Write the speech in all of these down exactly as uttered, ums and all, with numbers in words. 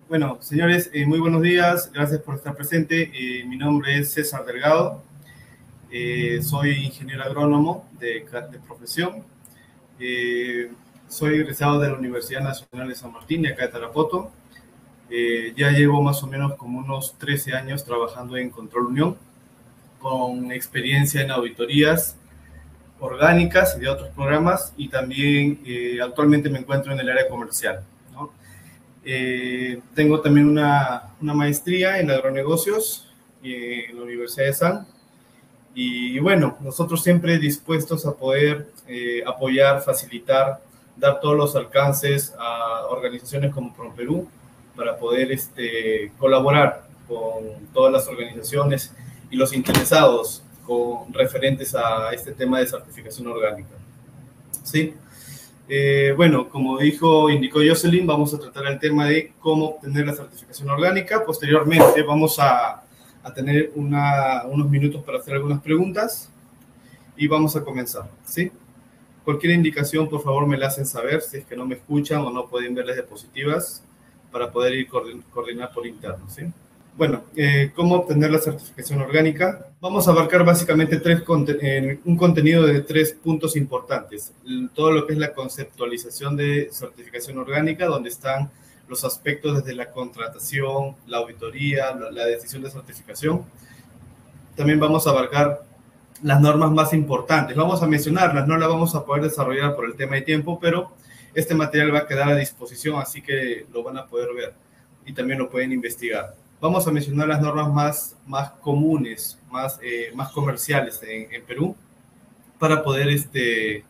Bueno, señores, eh, muy buenos días. Gracias por estar presente. Eh, mi nombre es César Delgado. Eh, soy ingeniero agrónomo de, de profesión. Eh, soy egresado de la Universidad Nacional de San Martín, de acá de Tarapoto. Eh, ya llevo más o menos como unos trece años trabajando en Control Unión, con experiencia en auditorías orgánicas y de otros programas, y también eh, actualmente me encuentro en el área comercial, ¿no? Eh, tengo también una, una maestría en agronegocios eh, en la Universidad de San. Y bueno, nosotros siempre dispuestos a poder eh, apoyar, facilitar, dar todos los alcances a organizaciones como ProPerú para poder este, colaborar con todas las organizaciones y los interesados con referentes a este tema de certificación orgánica. ¿Sí? Eh, bueno, como dijo, indicó Jocelyn, vamos a tratar el tema de cómo obtener la certificación orgánica. Posteriormente vamos a, a tener una, unos minutos para hacer algunas preguntas y vamos a comenzar, ¿sí? Cualquier indicación, por favor, me la hacen saber si es que no me escuchan o no pueden ver las diapositivas para poder ir coordin coordinar por interno, ¿sí? Bueno, eh, ¿cómo obtener la certificación orgánica? Vamos a abarcar básicamente tres eh, un contenido de tres puntos importantes. Todo lo que es la conceptualización de certificación orgánica, donde están los aspectos desde la contratación, la auditoría, la, la decisión de certificación. También vamos a abarcar las normas más importantes. Vamos a mencionarlas, no las vamos a poder desarrollar por el tema de tiempo, pero este material va a quedar a disposición, así que lo van a poder ver y también lo pueden investigar. Vamos a mencionar las normas más, más comunes, más, eh, más comerciales en, en Perú, para poder este,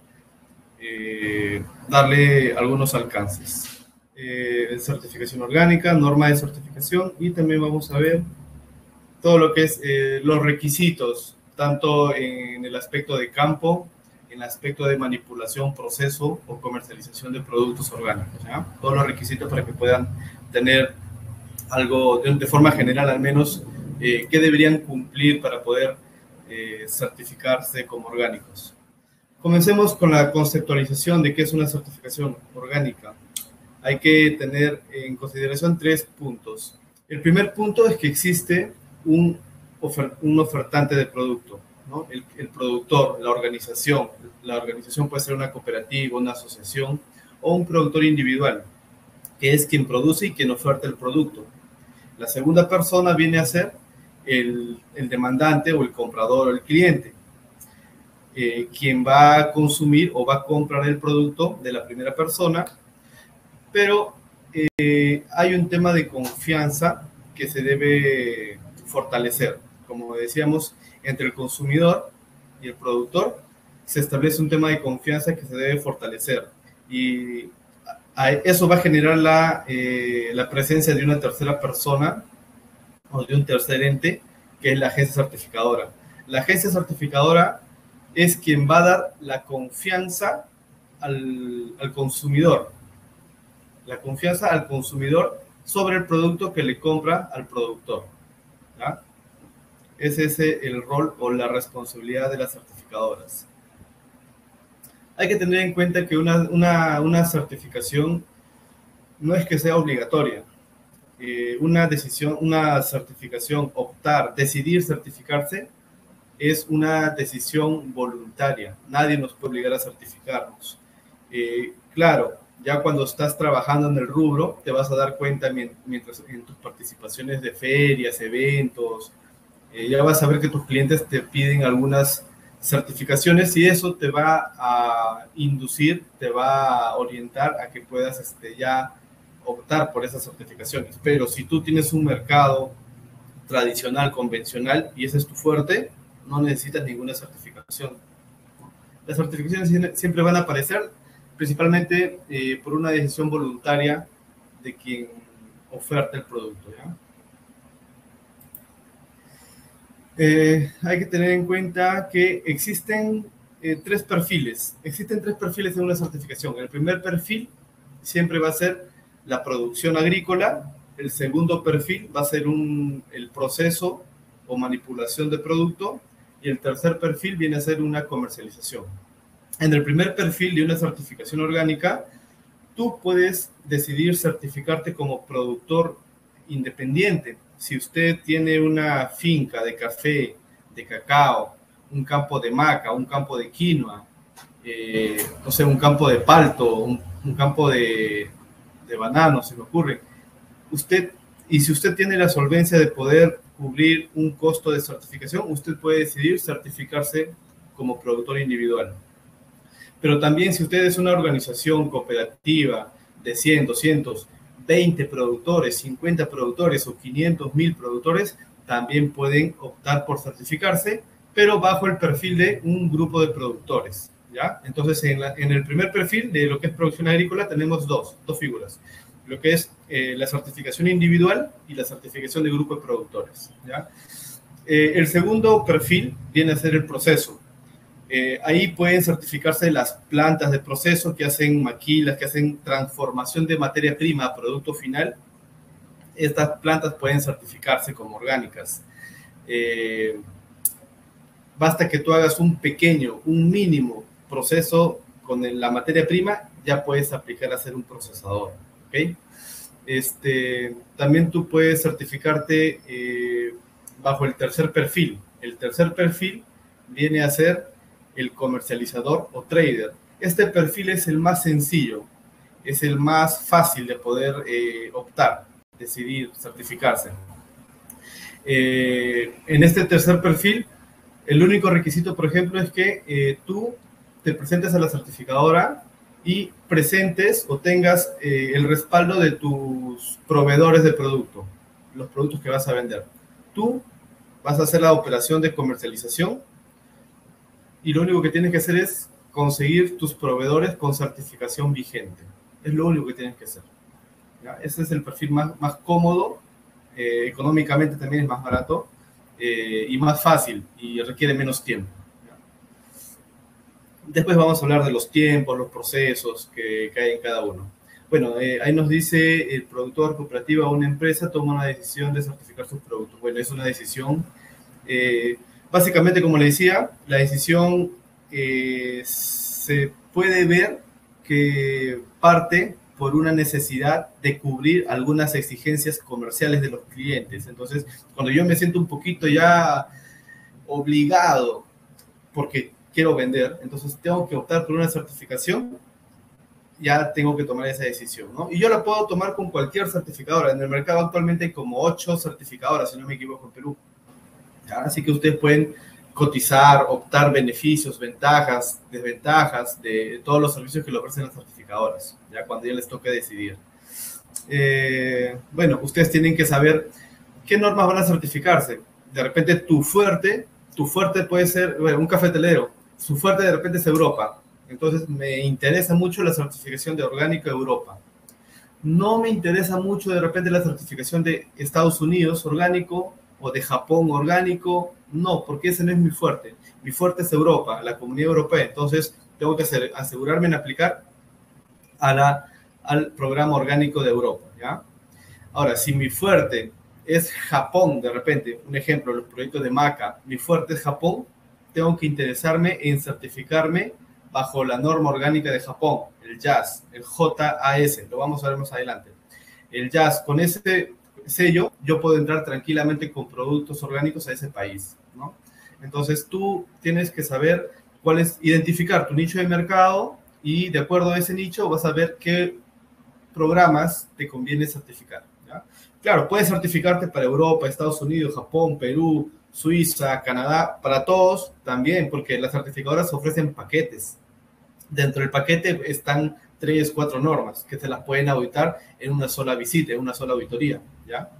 eh, darle algunos alcances. Eh, certificación orgánica, norma de certificación, y también vamos a ver todo lo que es eh, los requisitos, tanto en el aspecto de campo, en el aspecto de manipulación, proceso o comercialización de productos orgánicos, ¿ya? Todos los requisitos para que puedan tener algo de, de forma general, al menos, eh, qué deberían cumplir para poder eh, certificarse como orgánicos. Comencemos con la conceptualización de qué es una certificación orgánica. Hay que tener en consideración tres puntos. El primer punto es que existe un, ofer, un ofertante de producto, ¿no? El, el productor, la organización. La organización puede ser una cooperativa, una asociación o un productor individual, que es quien produce y quien oferta el producto. La segunda persona viene a ser el, el demandante o el comprador o el cliente, eh, quien va a consumir o va a comprar el producto de la primera persona, pero eh, hay un tema de confianza que se debe fortalecer. Como decíamos, entre el consumidor y el productor se establece un tema de confianza que se debe fortalecer, y eso va a generar la, eh, la presencia de una tercera persona o de un tercer ente, que es la agencia certificadora. La agencia certificadora es quien va a dar la confianza al, al consumidor, la confianza al consumidor sobre el producto que le compra al productor, ¿ya? Es ese el rol o la responsabilidad de las certificadoras. Hay que tener en cuenta que una, una, una certificación no es que sea obligatoria. Eh, una decisión, una certificación, optar, decidir certificarse, es una decisión voluntaria. Nadie nos puede obligar a certificarnos. Eh, claro, ya cuando estás trabajando en el rubro, te vas a dar cuenta mientras en tus participaciones de ferias, eventos, eh, ya vas a ver que tus clientes te piden algunas certificaciones, y eso te va a inducir, te va a orientar a que puedas este, ya optar por esas certificaciones. Pero si tú tienes un mercado tradicional, convencional, y ese es tu fuerte, no necesitas ninguna certificación. Las certificaciones siempre van a aparecer principalmente eh, por una decisión voluntaria de quien oferta el producto, ¿ya? Eh, hay que tener en cuenta que existen eh, tres perfiles. Existen tres perfiles en una certificación. El primer perfil siempre va a ser la producción agrícola. El segundo perfil va a ser un, el proceso o manipulación de producto. Y el tercer perfil viene a ser una comercialización. En el primer perfil de una certificación orgánica, tú puedes decidir certificarte como productor independiente. Si usted tiene una finca de café, de cacao, un campo de maca, un campo de quinoa, eh, no sé, un campo de palto, un, un campo de, de banano, se me ocurre. Usted, y si usted tiene la solvencia de poder cubrir un costo de certificación, usted puede decidir certificarse como productor individual. Pero también si usted es una organización cooperativa de cien, doscientos, veinte productores, cincuenta productores o quinientos mil productores, también pueden optar por certificarse, pero bajo el perfil de un grupo de productores, ¿ya? Entonces, en, la, en el primer perfil de lo que es producción agrícola tenemos dos, dos figuras, lo que es eh, la certificación individual y la certificación de grupo de productores, ¿ya? Eh, el segundo perfil viene a ser el proceso. Eh, ahí pueden certificarse las plantas de proceso que hacen maquilas, que hacen transformación de materia prima a producto final. Estas plantas pueden certificarse como orgánicas. Eh, basta que tú hagas un pequeño, un mínimo proceso con la materia prima, ya puedes aplicar a ser un procesador, ¿ok? Este, también tú puedes certificarte eh, bajo el tercer perfil. El tercer perfil viene a ser el comercializador o trader. Este perfil es el más sencillo, es el más fácil de poder eh, optar, decidir, certificarse. Eh, en este tercer perfil, el único requisito, por ejemplo, es que eh, tú te presentes a la certificadora y presentes o tengas eh, el respaldo de tus proveedores de producto, los productos que vas a vender. Tú vas a hacer la operación de comercialización y lo único que tienes que hacer es conseguir tus proveedores con certificación vigente. Es lo único que tienes que hacer, ¿ya? Ese es el perfil más, más cómodo, eh, económicamente también es más barato eh, y más fácil y requiere menos tiempo, ¿ya? Después vamos a hablar de los tiempos, los procesos que, que hay en cada uno. Bueno, eh, ahí nos dice el productor cooperativo o una empresa toma una decisión de certificar sus productos. Bueno, es una decisión... Eh, Básicamente, como le decía, la decisión eh, se puede ver que parte por una necesidad de cubrir algunas exigencias comerciales de los clientes. Entonces, cuando yo me siento un poquito ya obligado porque quiero vender, entonces tengo que optar por una certificación, ya tengo que tomar esa decisión, ¿no? Y yo la puedo tomar con cualquier certificadora. En el mercado actualmente hay como ocho certificadoras, si no me equivoco, en Perú. Así que ustedes pueden cotizar, optar beneficios, ventajas, desventajas de todos los servicios que le ofrecen las certificadoras, ya cuando ya les toque decidir. Eh, bueno, ustedes tienen que saber qué normas van a certificarse. De repente tu fuerte, tu fuerte puede ser, bueno, un cafetelero, su fuerte de repente es Europa. Entonces me interesa mucho la certificación de orgánico de Europa. No me interesa mucho de repente la certificación de Estados Unidos orgánico o de Japón orgánico, no, porque ese no es mi fuerte. Mi fuerte es Europa, la Comunidad Europea. Entonces, tengo que hacer, asegurarme en aplicar a la, al programa orgánico de Europa, ¿ya? Ahora, si mi fuerte es Japón, de repente, un ejemplo, los proyectos de maca, mi fuerte es Japón, tengo que interesarme en certificarme bajo la norma orgánica de Japón, el J A S, el J A S, lo vamos a ver más adelante. El J A S, con ese sello, yo puedo entrar tranquilamente con productos orgánicos a ese país, ¿no? Entonces, tú tienes que saber cuál es, identificar tu nicho de mercado y de acuerdo a ese nicho vas a ver qué programas te conviene certificar, ¿ya? Claro, puedes certificarte para Europa, Estados Unidos, Japón, Perú, Suiza, Canadá, para todos también, porque las certificadoras ofrecen paquetes. Dentro del paquete están tres, cuatro normas que se las pueden auditar en una sola visita, en una sola auditoría, ¿ya?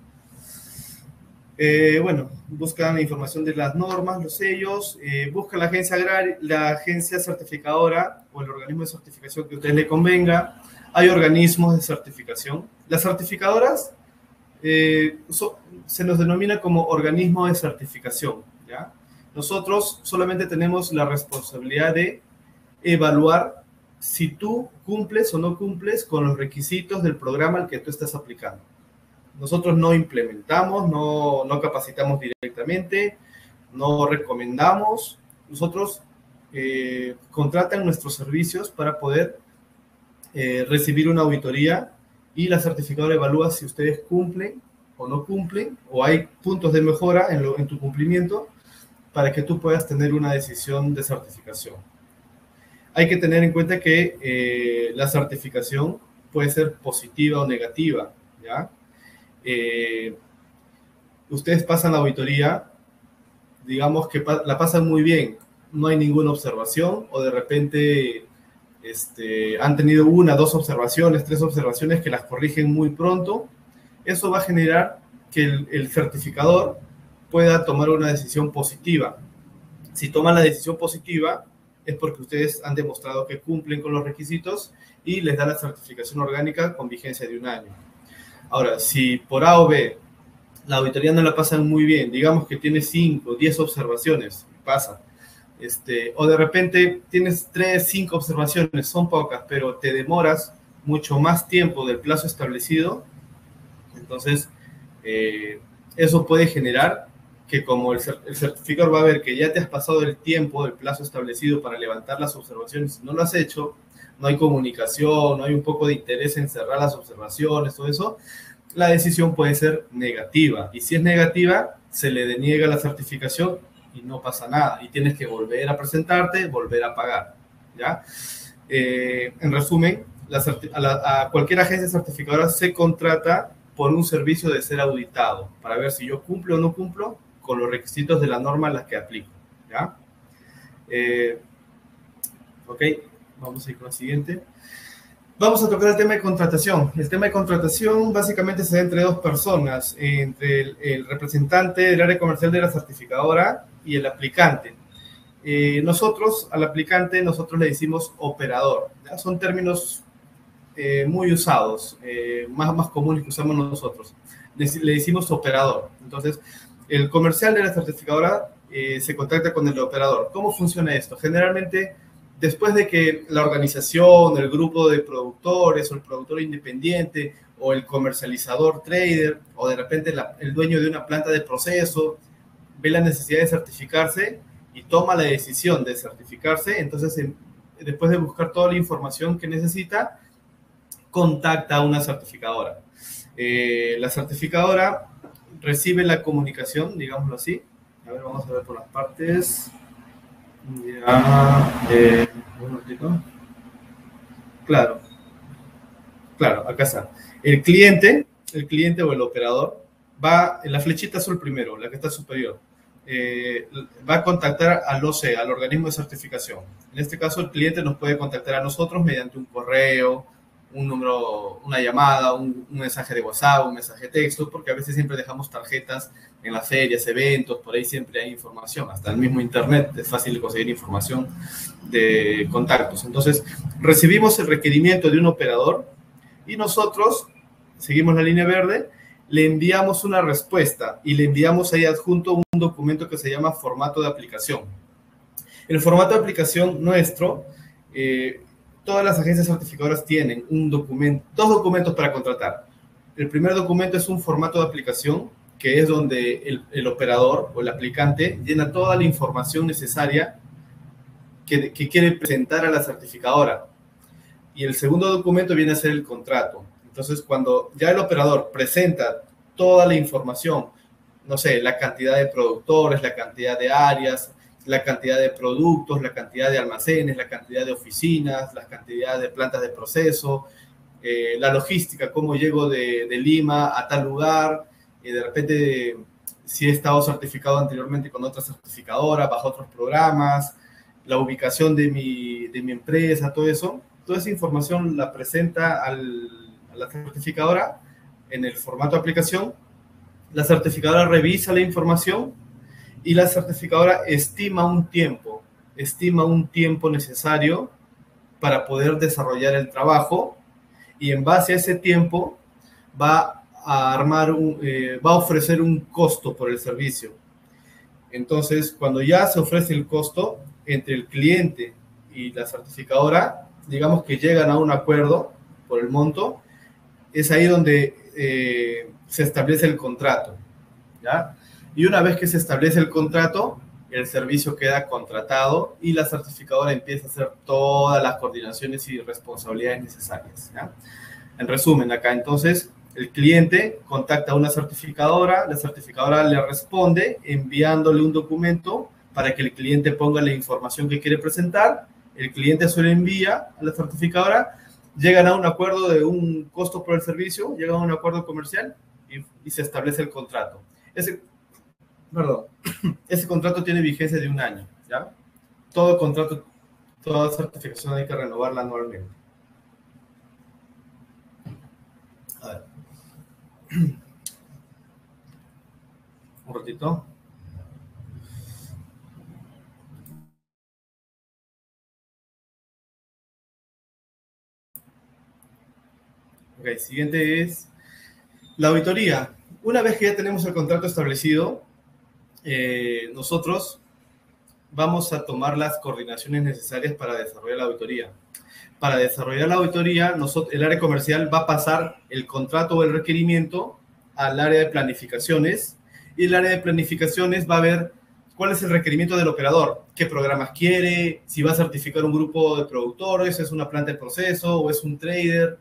Eh, bueno, buscan información de las normas, los sellos, eh, busca la agencia agraria, la agencia certificadora o el organismo de certificación que a usted le convenga. Hay organismos de certificación. Las certificadoras eh, so, se nos denomina como organismo de certificación, ¿ya? Nosotros solamente tenemos la responsabilidad de evaluar si tú cumples o no cumples con los requisitos del programa al que tú estás aplicando. Nosotros no implementamos, no, no capacitamos directamente, no recomendamos. Nosotros eh, contratan nuestros servicios para poder eh, recibir una auditoría y la certificadora evalúa si ustedes cumplen o no cumplen, o hay puntos de mejora en, lo, en tu cumplimiento para que tú puedas tener una decisión de certificación. Hay que tener en cuenta que eh, la certificación puede ser positiva o negativa, ¿ya? Eh, ustedes pasan la auditoría, digamos que pa la pasan muy bien, no hay ninguna observación, o de repente este, han tenido una, dos observaciones, tres observaciones que las corrigen muy pronto. Eso va a generar que el, el certificador pueda tomar una decisión positiva. Si toman la decisión positiva, es porque ustedes han demostrado que cumplen con los requisitos y les da la certificación orgánica con vigencia de un año. Ahora, si por A o B la auditoría no la pasan muy bien, digamos que tiene cinco, diez observaciones, pasa, este, o de repente tienes tres, cinco observaciones, son pocas, pero te demoras mucho más tiempo del plazo establecido, entonces eh, eso puede generar que como el, el certificador va a ver que ya te has pasado el tiempo, el plazo establecido para levantar las observaciones, no lo has hecho, no hay comunicación, no hay un poco de interés en cerrar las observaciones, todo eso, la decisión puede ser negativa. Y si es negativa, se le deniega la certificación y no pasa nada. Y tienes que volver a presentarte, volver a pagar, ¿ya? Eh, en resumen, la, a, la, a cualquier agencia certificadora se contrata por un servicio de ser auditado, para ver si yo cumplo o no cumplo con los requisitos de la norma a las que aplico, ¿ya? Eh, ok, vamos a ir con la siguiente. Vamos a tocar el tema de contratación. El tema de contratación básicamente se da entre dos personas, entre el, el representante del área comercial de la certificadora y el aplicante. Eh, nosotros, al aplicante, nosotros le decimos operador, ¿ya? Son términos eh, muy usados, eh, más, más comunes que usamos nosotros. Le, le decimos operador. Entonces, el comercial de la certificadora eh, se contacta con el operador. ¿Cómo funciona esto? Generalmente, después de que la organización, el grupo de productores o el productor independiente o el comercializador trader o de repente la, el dueño de una planta de proceso ve la necesidad de certificarse y toma la decisión de certificarse, entonces en, después de buscar toda la información que necesita, contacta a una certificadora. Eh, la certificadora recibe la comunicación, digámoslo así. A ver, vamos a ver por las partes. Ya, eh, un momentito. Claro, claro, acá está. El cliente, el cliente o el operador va en la flechita azul primero, la que está superior. Eh, va a contactar al O C E, al organismo de certificación. En este caso, el cliente nos puede contactar a nosotros mediante un correo, un número, una llamada, un, un mensaje de WhatsApp, un mensaje de texto, porque a veces siempre dejamos tarjetas en las ferias, eventos, por ahí siempre hay información, hasta el mismo internet es fácil de conseguir información de contactos. Entonces, recibimos el requerimiento de un operador y nosotros seguimos la línea verde, le enviamos una respuesta y le enviamos ahí adjunto un documento que se llama formato de aplicación. El formato de aplicación nuestro, eh, todas las agencias certificadoras tienen un documento, dos documentos para contratar. El primer documento es un formato de aplicación, que es donde el, el operador o el aplicante llena toda la información necesaria que, que quiere presentar a la certificadora. Y el segundo documento viene a ser el contrato. Entonces, cuando ya el operador presenta toda la información, no sé, la cantidad de productores, la cantidad de áreas, la cantidad de productos, la cantidad de almacenes, la cantidad de oficinas, la cantidad de plantas de proceso, eh, la logística, cómo llego de, de Lima a tal lugar, y de repente si he estado certificado anteriormente con otra certificadora, bajo otros programas, la ubicación de mi, de mi empresa, todo eso, toda esa información la presenta al, a la certificadora en el formato de aplicación. La certificadora revisa la información y la certificadora estima un tiempo, estima un tiempo necesario para poder desarrollar el trabajo y en base a ese tiempo va a armar, un, eh, va a ofrecer un costo por el servicio. Entonces, cuando ya se ofrece el costo entre el cliente y la certificadora, digamos que llegan a un acuerdo por el monto, es ahí donde eh, se establece el contrato, ¿ya? Y una vez que se establece el contrato, el servicio queda contratado y la certificadora empieza a hacer todas las coordinaciones y responsabilidades necesarias, ¿ya? En resumen, acá entonces, El cliente contacta a una certificadora, la certificadora le responde enviándole un documento para que el cliente ponga la información que quiere presentar. El cliente se lo envía a la certificadora, llegan a un acuerdo de un costo por el servicio, llegan a un acuerdo comercial y, y se establece el contrato. Ese, perdón, ese contrato tiene vigencia de un año, ¿ya? Todo contrato, toda certificación hay que renovarla anualmente. A ver. Un ratito. Ok, siguiente es la auditoría. Una vez que ya tenemos el contrato establecido, eh, nosotros vamos a tomar las coordinaciones necesarias para desarrollar la auditoría. Para desarrollar la auditoría, nosotros, el área comercial va a pasar el contrato o el requerimiento al área de planificaciones, y el área de planificaciones va a ver cuál es el requerimiento del operador, qué programas quiere, si va a certificar un grupo de productores, es una planta de proceso o es un trader,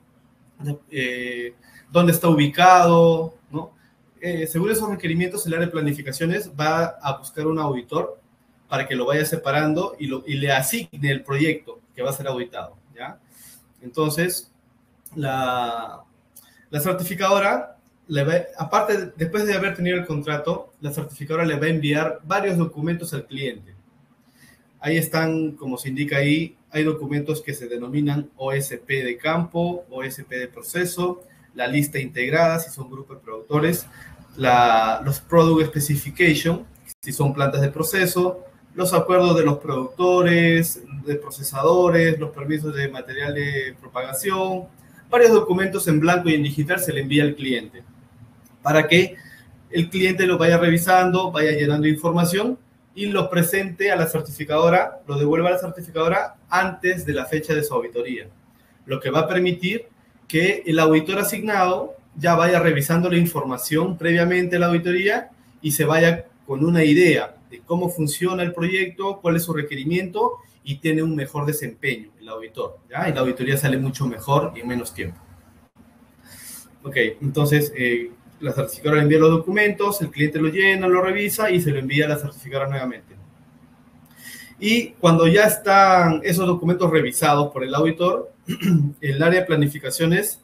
eh, dónde está ubicado, ¿no? Eh, según esos requerimientos, el área de planificaciones va a buscar un auditor para que lo vaya separando y, lo, y le asigne el proyecto que va a ser auditado, ¿ya? Entonces, la, la certificadora, le va, aparte, después de haber tenido el contrato, la certificadora le va a enviar varios documentos al cliente. Ahí están, como se indica ahí, hay documentos que se denominan O S P de campo, O S P de proceso, la lista integrada, si son grupos de productores, la, los Product Specification, si son plantas de proceso, los acuerdos de los productores, de procesadores, los permisos de material de propagación, varios documentos en blanco y en digital se le envía al cliente para que el cliente lo vaya revisando, vaya llenando información y lo presente a la certificadora, lo devuelva a la certificadora antes de la fecha de su auditoría, lo que va a permitir que el auditor asignado ya vaya revisando la información previamente a la auditoría y se vaya con una idea de cómo funciona el proyecto, cuál es su requerimiento y tiene un mejor desempeño el auditor, ¿ya? Y la auditoría sale mucho mejor y en menos tiempo. Ok, entonces eh, la certificadora le envía los documentos, el cliente lo llena, lo revisa y se lo envía a la certificadora nuevamente. Y cuando ya están esos documentos revisados por el auditor, el área de planificaciones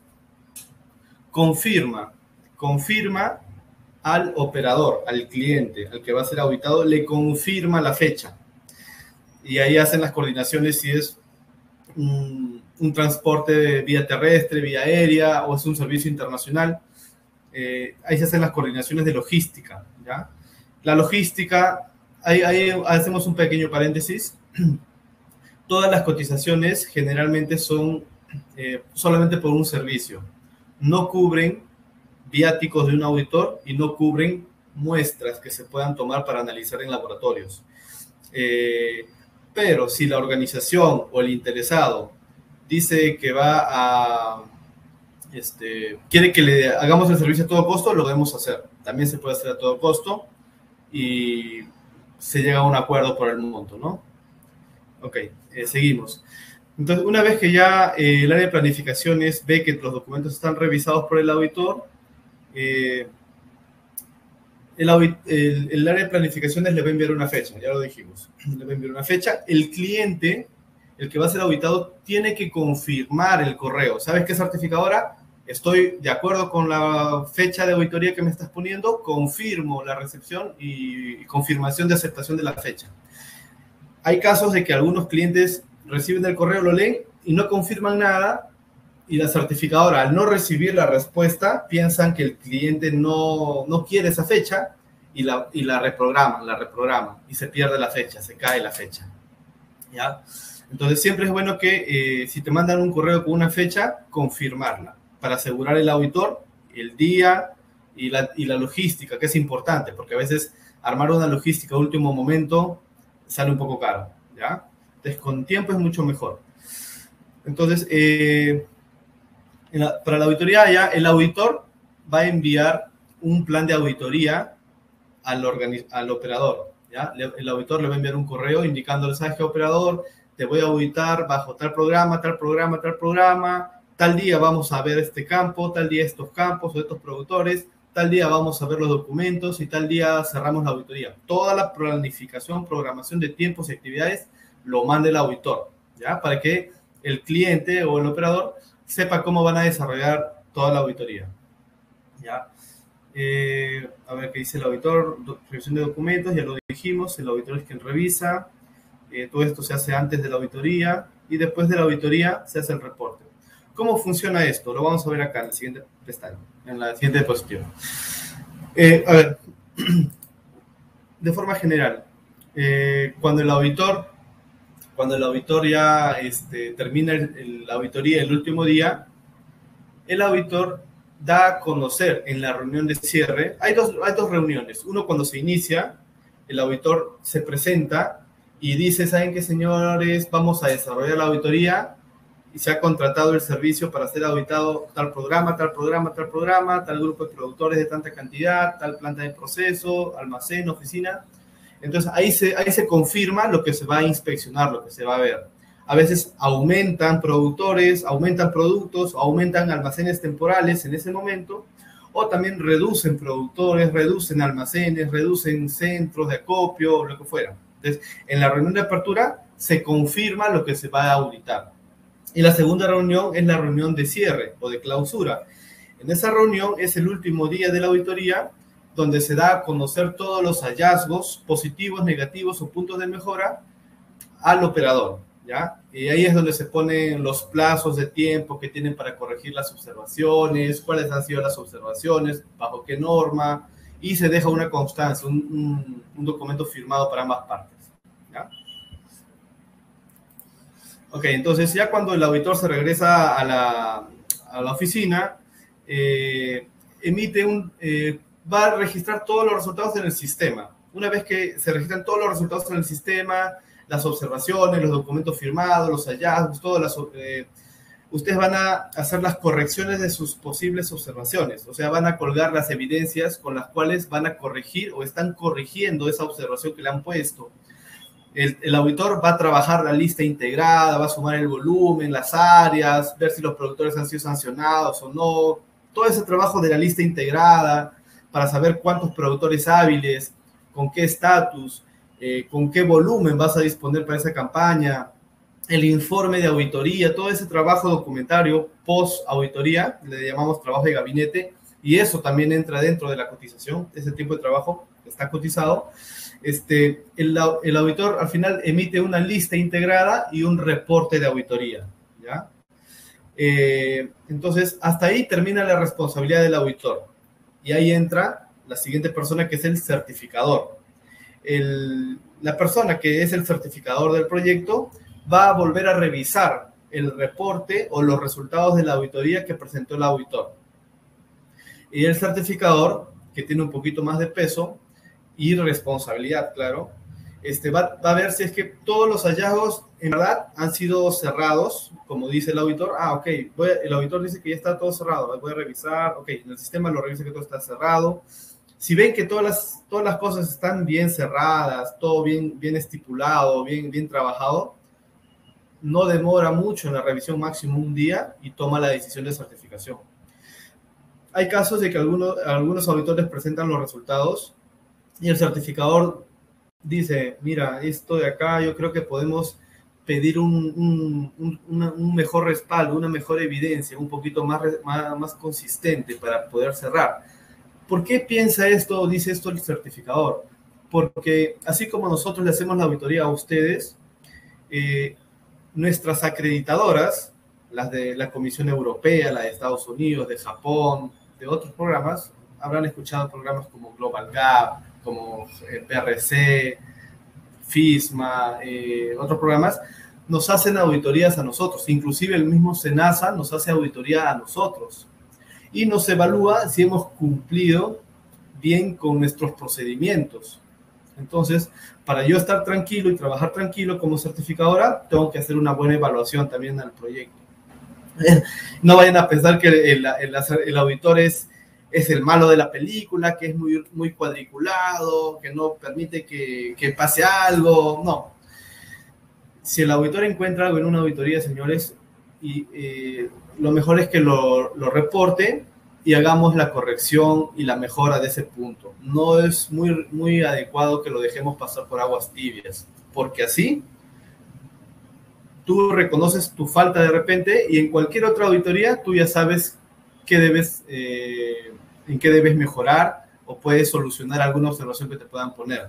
confirma, confirma al operador, al cliente, al que va a ser auditado, le confirma la fecha. Y ahí hacen las coordinaciones si es un, un transporte de vía terrestre, vía aérea o es un servicio internacional. Eh, ahí se hacen las coordinaciones de logística, ¿ya? La logística, ahí, ahí hacemos un pequeño paréntesis. Todas las cotizaciones generalmente son eh, solamente por un servicio. No cubren viáticos de un auditor y no cubren muestras que se puedan tomar para analizar en laboratorios. Eh, pero si la organización o el interesado dice que va a, este, quiere que le hagamos el servicio a todo costo, lo debemos hacer. También se puede hacer a todo costo y se llega a un acuerdo por el monto, ¿no? Ok, eh, seguimos. Entonces, una vez que ya eh, el área de planificaciones ve que los documentos están revisados por el auditor, eh, el, el, el área de planificaciones le va a enviar una fecha, ya lo dijimos, le va a enviar una fecha. El cliente, el que va a ser auditado, tiene que confirmar el correo. ¿Sabes qué, certificadora? Estoy de acuerdo con la fecha de auditoría que me estás poniendo, confirmo la recepción y, y confirmación de aceptación de la fecha. Hay casos de que algunos clientes reciben el correo, lo leen y no confirman nada, y la certificadora, al no recibir la respuesta, piensan que el cliente no, no quiere esa fecha y la, y la reprograman, la reprograman y se pierde la fecha, se cae la fecha, ¿ya? Entonces siempre es bueno que eh, si te mandan un correo con una fecha, confirmarla para asegurar el auditor, el día y la, y la logística, que es importante, porque a veces armar una logística a último momento sale un poco caro, ¿ya? Entonces con tiempo es mucho mejor. Entonces, eh, La, para la auditoría ya el auditor va a enviar un plan de auditoría al, al operador, ¿ya? El auditor le va a enviar un correo indicándole, ¿sabes qué, operador? Te voy a auditar bajo tal programa, tal programa, tal programa, tal día vamos a ver este campo, tal día estos campos o estos productores, tal día vamos a ver los documentos y tal día cerramos la auditoría. Toda la planificación, programación de tiempos y actividades lo manda el auditor, ¿ya? Para que el cliente o el operador sepa cómo van a desarrollar toda la auditoría, ¿ya? Eh, a ver qué dice el auditor. Revisión de documentos, ya lo dijimos, el auditor es quien revisa. Eh, todo esto se hace antes de la auditoría y después de la auditoría se hace el reporte. ¿Cómo funciona esto? Lo vamos a ver acá en la siguiente pestaña, en la siguiente diapositiva. Eh, a ver, de forma general, eh, cuando el auditor, cuando el auditor ya este, termina el, el, la auditoría el último día, el auditor da a conocer en la reunión de cierre, hay dos, hay dos reuniones. Uno, cuando se inicia, el auditor se presenta y dice, ¿saben qué, señores? Vamos a desarrollar la auditoría y se ha contratado el servicio para ser auditado tal programa, tal programa, tal programa, tal grupo de productores de tanta cantidad, tal planta de proceso, almacén, oficina. Entonces, ahí se, ahí se confirma lo que se va a inspeccionar, lo que se va a ver. A veces aumentan productores, aumentan productos, aumentan almacenes temporales en ese momento, o también reducen productores, reducen almacenes, reducen centros de acopio, lo que fuera. Entonces, en la reunión de apertura se confirma lo que se va a auditar. Y la segunda reunión es la reunión de cierre o de clausura. En esa reunión es el último día de la auditoría, donde se da a conocer todos los hallazgos positivos, negativos o puntos de mejora al operador, ¿ya? Y ahí es donde se ponen los plazos de tiempo que tienen para corregir las observaciones, cuáles han sido las observaciones, bajo qué norma, y se deja una constancia, un, un, un documento firmado para ambas partes, ¿ya? Ok, entonces ya cuando el auditor se regresa a la, a la oficina, eh, emite un, eh, va a registrar todos los resultados en el sistema. Una vez que se registran todos los resultados en el sistema, las observaciones, los documentos firmados, los hallazgos, todas las, eh, ustedes van a hacer las correcciones de sus posibles observaciones. O sea, van a colgar las evidencias con las cuales van a corregir o están corrigiendo esa observación que le han puesto. El, el auditor va a trabajar la lista integrada, va a sumar el volumen, las áreas, ver si los productores han sido sancionados o no. Todo ese trabajo de la lista integrada para saber cuántos productores hábiles, con qué estatus, eh, con qué volumen vas a disponer para esa campaña, el informe de auditoría, todo ese trabajo documentario post-auditoría, le llamamos trabajo de gabinete, y eso también entra dentro de la cotización, ese tipo de trabajo está cotizado. Este, el, el auditor al final emite una lista integrada y un reporte de auditoría, ¿ya? Eh, entonces, hasta ahí termina la responsabilidad del auditor. Y ahí entra la siguiente persona, que es el certificador. El, la persona que es el certificador del proyecto va a volver a revisar el reporte o los resultados de la auditoría que presentó el auditor. Y el certificador, que tiene un poquito más de peso y responsabilidad, claro, este, va, va a ver si es que todos los hallazgos en verdad han sido cerrados, como dice el auditor. Ah, ok, voy a, el auditor dice que ya está todo cerrado, voy a revisar, ok, en el sistema lo revisa que todo está cerrado. Si ven que todas las, todas las cosas están bien cerradas, todo bien, bien estipulado, bien, bien trabajado, no demora mucho en la revisión, máximo un día, y toma la decisión de certificación. Hay casos de que algunos, algunos auditores presentan los resultados y el certificador dice, mira, esto de acá yo creo que podemos pedir un, un, un, una, un mejor respaldo, una mejor evidencia, un poquito más, más, más consistente para poder cerrar. ¿Por qué piensa esto, dice esto el certificador? Porque así como nosotros le hacemos la auditoría a ustedes, eh, nuestras acreditadoras, las de la Comisión Europea, la de Estados Unidos, de Japón, de otros programas, habrán escuchado programas como Global Gap, como P R C, FISMA, eh, otros programas, nos hacen auditorías a nosotros. Inclusive el mismo SENASA nos hace auditoría a nosotros. Y nos evalúa si hemos cumplido bien con nuestros procedimientos. Entonces, para yo estar tranquilo y trabajar tranquilo como certificadora, tengo que hacer una buena evaluación también al proyecto. No vayan a pensar que el, el, el auditor es, es el malo de la película, que es muy, muy cuadriculado, que no permite que, que pase algo. No. Si el auditor encuentra algo en una auditoría, señores, y, eh, lo mejor es que lo, lo reporte y hagamos la corrección y la mejora de ese punto. No es muy, muy adecuado que lo dejemos pasar por aguas tibias, porque así tú reconoces tu falta de repente y en cualquier otra auditoría tú ya sabes qué debes, eh, en qué debes mejorar o puedes solucionar alguna observación que te puedan poner.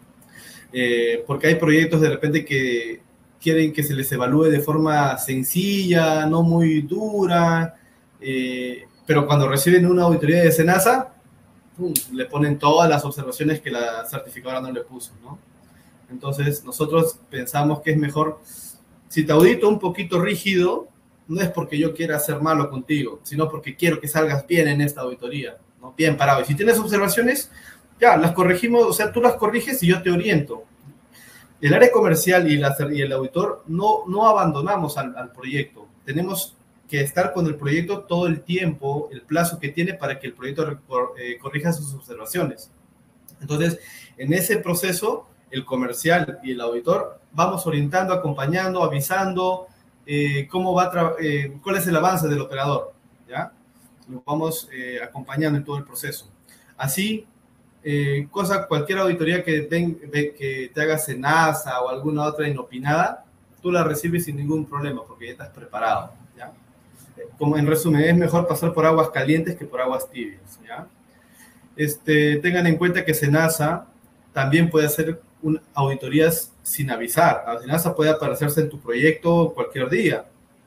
Eh, porque hay proyectos de repente que quieren que se les evalúe de forma sencilla, no muy dura, eh, pero cuando reciben una auditoría de SENASA, pum, le ponen todas las observaciones que la certificadora no le puso, ¿no? Entonces, nosotros pensamos que es mejor, si te audito un poquito rígido, no es porque yo quiera ser malo contigo, sino porque quiero que salgas bien en esta auditoría, ¿no? Bien parado. Y si tienes observaciones, ya, las corregimos, o sea, tú las corriges y yo te oriento. El área comercial y, la, y el auditor no, no abandonamos al, al proyecto. Tenemos que estar con el proyecto todo el tiempo, el plazo que tiene para que el proyecto eh, corrija sus observaciones. Entonces, en ese proceso, el comercial y el auditor vamos orientando, acompañando, avisando eh, cómo va eh, cuál es el avance del operador, ¿ya? Lo vamos eh, acompañando en todo el proceso. Así, eh, cosa, cualquier auditoría que, ten, que te haga SENASA o alguna otra inopinada, tú la recibes sin ningún problema porque ya estás preparado, ¿ya? Como en resumen, es mejor pasar por aguas calientes que por aguas tibias, ¿ya? Este, tengan en cuenta que SENASA también puede hacer un, auditorías sin avisar. SENASA puede aparecerse en tu proyecto cualquier día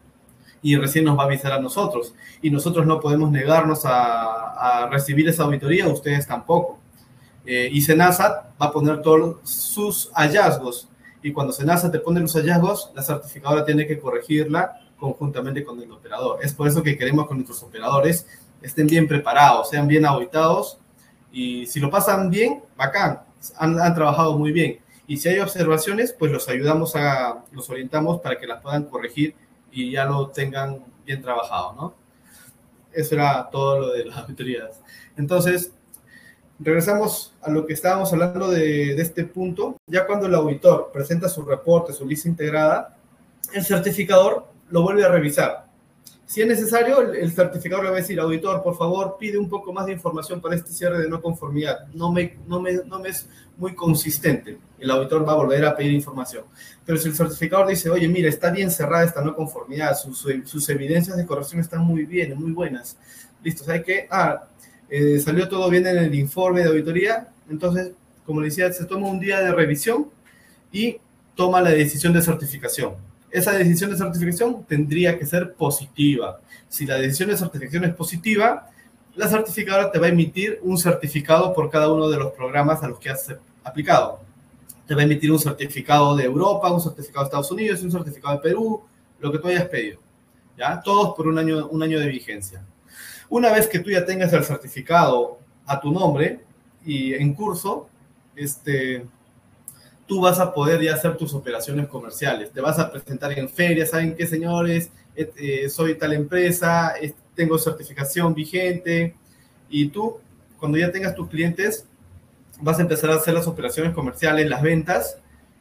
y recién nos va a avisar a nosotros. Y nosotros no podemos negarnos a, a recibir esa auditoría, ustedes tampoco. Eh, y SENASA va a poner todos sus hallazgos. Y cuando SENASA te pone los hallazgos, la certificadora tiene que corregirla conjuntamente con el operador. Es por eso que queremos que nuestros operadores estén bien preparados, sean bien auditados. Y si lo pasan bien, bacán, han, han trabajado muy bien. Y si hay observaciones, pues los ayudamos, a, los orientamos para que las puedan corregir y ya lo tengan bien trabajado, ¿no? Eso era todo lo de las auditorías. Entonces, regresamos a lo que estábamos hablando de, de este punto. Ya cuando el auditor presenta su reporte, su lista integrada, el certificador lo vuelve a revisar. Si es necesario, el, el certificador le va a decir, auditor, por favor, pide un poco más de información para este cierre de no conformidad. No me, no me, no me es muy consistente. El auditor va a volver a pedir información. Pero si el certificador dice, oye, mira, está bien cerrada esta no conformidad, sus, sus evidencias de corrección están muy bien, muy buenas. Listo, ¿sabe qué? Ah, eh, salió todo bien en el informe de auditoría. Entonces, como le decía, se toma un día de revisión y toma la decisión de certificación. Esa decisión de certificación tendría que ser positiva. Si la decisión de certificación es positiva, la certificadora te va a emitir un certificado por cada uno de los programas a los que has aplicado. Te va a emitir un certificado de Europa, un certificado de Estados Unidos, un certificado de Perú, lo que tú hayas pedido, ¿ya? Todos por un año, un año de vigencia. Una vez que tú ya tengas el certificado a tu nombre y en curso, este... tú vas a poder ya hacer tus operaciones comerciales. Te vas a presentar en ferias, ¿saben qué, señores? Eh, eh, soy tal empresa, eh, tengo certificación vigente. Y tú, cuando ya tengas tus clientes, vas a empezar a hacer las operaciones comerciales, las ventas,